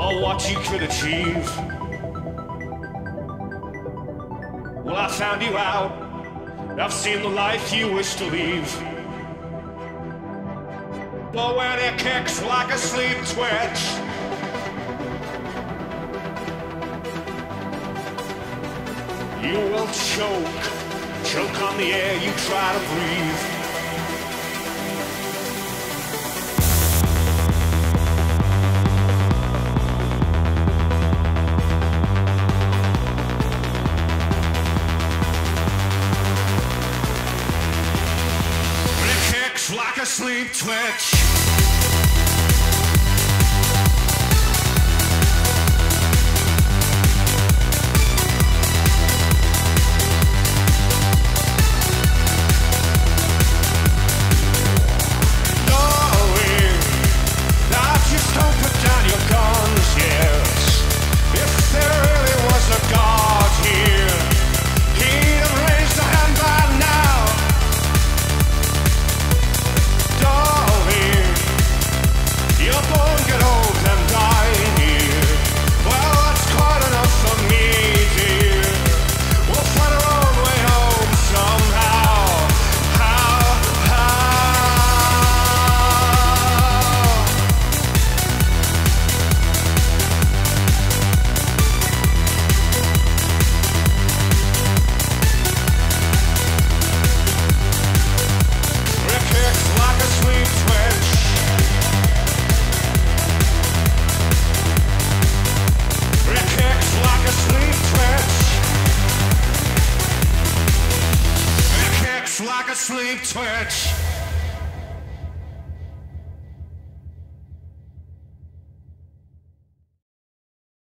all what you could achieve. Well, I found you out. I've seen the life you wish to leave. But when it kicks like a sleep twitch, you will choke on the air you try to breathe. Like a sleep twitch. Like a sleep twitch.